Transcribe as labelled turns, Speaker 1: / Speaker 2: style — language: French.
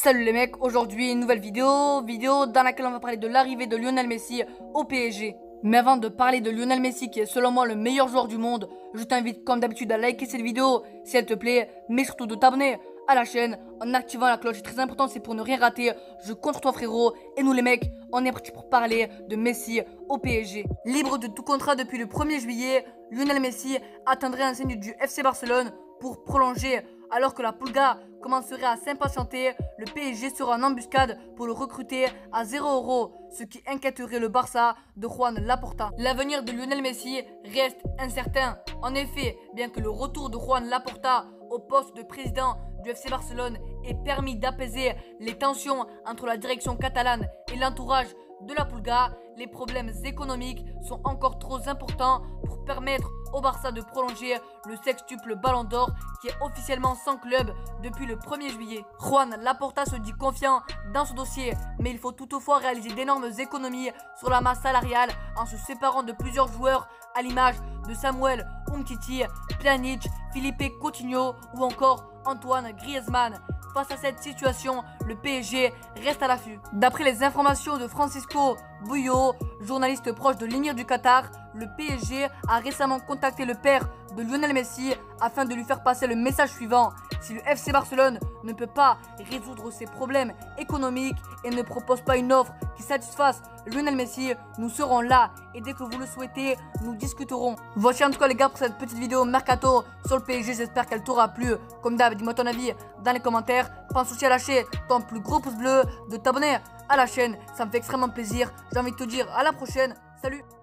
Speaker 1: Salut les mecs, aujourd'hui une nouvelle vidéo dans laquelle on va parler de l'arrivée de Lionel Messi au PSG. Mais avant de parler de Lionel Messi qui est selon moi le meilleur joueur du monde, je t'invite comme d'habitude à liker cette vidéo si elle te plaît, mais surtout de t'abonner à la chaîne en activant la cloche, c'est très important, c'est pour ne rien rater. Je compte sur toi frérot, et nous les mecs, on est parti pour parler de Messi au PSG. Libre de tout contrat depuis le 1er juillet, Lionel Messi atteindrait un signe du FC Barcelone pour prolonger. Alors que la Pulga commencerait à s'impatienter, le PSG sera en embuscade pour le recruter à 0€, ce qui inquiéterait le Barça de Juan Laporta. L'avenir de Lionel Messi reste incertain. En effet, bien que le retour de Juan Laporta au poste de président du FC Barcelone ait permis d'apaiser les tensions entre la direction catalane et l'entourage de la Pulga, les problèmes économiques sont encore trop importants pour permettre au Barça de prolonger le sextuple Ballon d'Or qui est officiellement sans club depuis le 1er juillet. Juan Laporta se dit confiant dans ce dossier, mais il faut toutefois réaliser d'énormes économies sur la masse salariale en se séparant de plusieurs joueurs à l'image de Samuel Umtiti, Pjanic, Philippe Coutinho ou encore Antoine Griezmann. Face à cette situation, le PSG reste à l'affût. D'après les informations de Francisco Bouillot, journaliste proche de l'émir du Qatar, le PSG a récemment contacté le père de Lionel Messi afin de lui faire passer le message suivant. Si le FC Barcelone ne peut pas résoudre ses problèmes économiques et ne propose pas une offre qui satisfasse Lionel Messi, nous serons là et dès que vous le souhaitez, nous discuterons. Voici en tout cas les gars pour cette petite vidéo Mercato sur le PSG, j'espère qu'elle t'aura plu. Comme d'hab, dis-moi ton avis dans les commentaires. Pense aussi à lâcher ton plus gros pouce bleu, de t'abonner à la chaîne, ça me fait extrêmement plaisir. J'ai envie de te dire à la prochaine, salut.